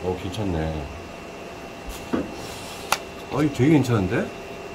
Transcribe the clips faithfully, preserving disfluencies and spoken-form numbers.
어, 괜찮네. 어, 이거 되게 괜찮은데?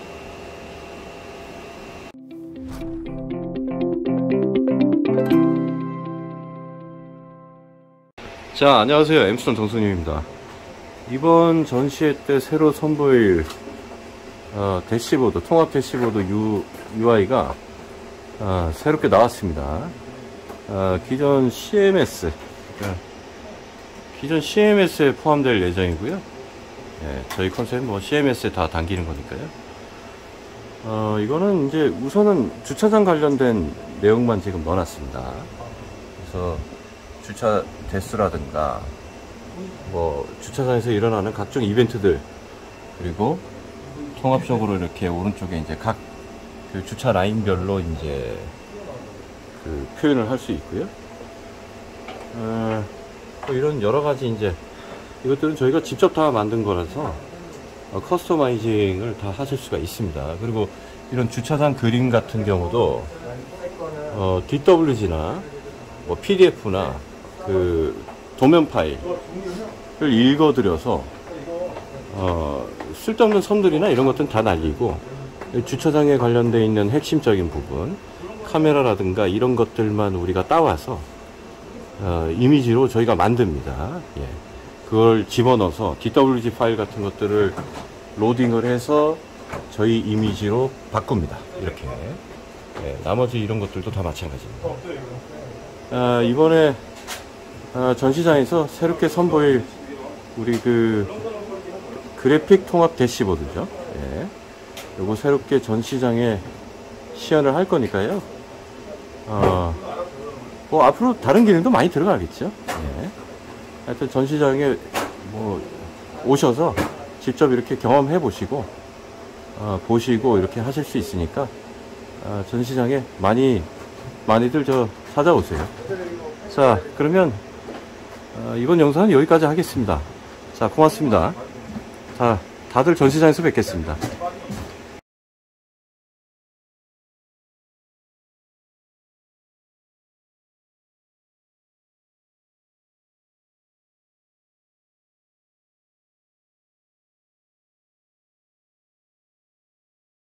자, 안녕하세요. 엠스톤 정수님입니다. 이번 전시회 때 새로 선보일 어, 대시보드, 통합 대시보드 U, 유아이가 어, 새롭게 나왔습니다. 어, 기존 씨엠에스, 그러니까 기존 씨엠에스에 포함될 예정이고요. 예, 저희 컨셉은 뭐 씨엠에스에 다 담기는 거니까요. 어, 이거는 이제 우선은 주차장 관련된 내용만 지금 넣어놨습니다. 그래서 주차 대수라든가 뭐 주차장에서 일어나는 각종 이벤트들, 그리고 통합적으로 이렇게 오른쪽에 이제 각 그 주차 라인별로 이제 그 표현을 할 수 있고요. 어, 뭐 이런 여러 가지 이제 이것들은 저희가 직접 다 만든 거라서 어, 커스터마이징을 다 하실 수가 있습니다. 그리고 이런 주차장 그림 같은 경우도 어, 디더블유지나 뭐 피디에프나 그 도면 파일을 읽어드려서 어, 쓸데없는 선들이나 이런 것들은 다 날리고 주차장에 관련되어 있는 핵심적인 부분, 카메라라든가 이런 것들만 우리가 따와서 어, 이미지로 저희가 만듭니다. 예. 그걸 집어넣어서 디더블유지 파일 같은 것들을 로딩을 해서 저희 이미지로 바꿉니다. 이렇게. 예. 나머지 이런 것들도 다 마찬가지입니다. 아, 이번에 아, 전시장에서 새롭게 선보일 우리 그 그래픽 통합 대시보드죠. 예. 요거 새롭게 전시장에 시연을 할 거니까요. 어, 뭐 앞으로 다른 기능도 많이 들어가겠죠. 예. 하여튼 전시장에 뭐 오셔서 직접 이렇게 경험해 보시고 어, 보시고 이렇게 하실 수 있으니까 어, 전시장에 많이 많이들 저 찾아오세요. 자, 그러면 어, 이번 영상은 여기까지 하겠습니다. 자, 고맙습니다. 자, 다들 전시장에서 뵙겠습니다.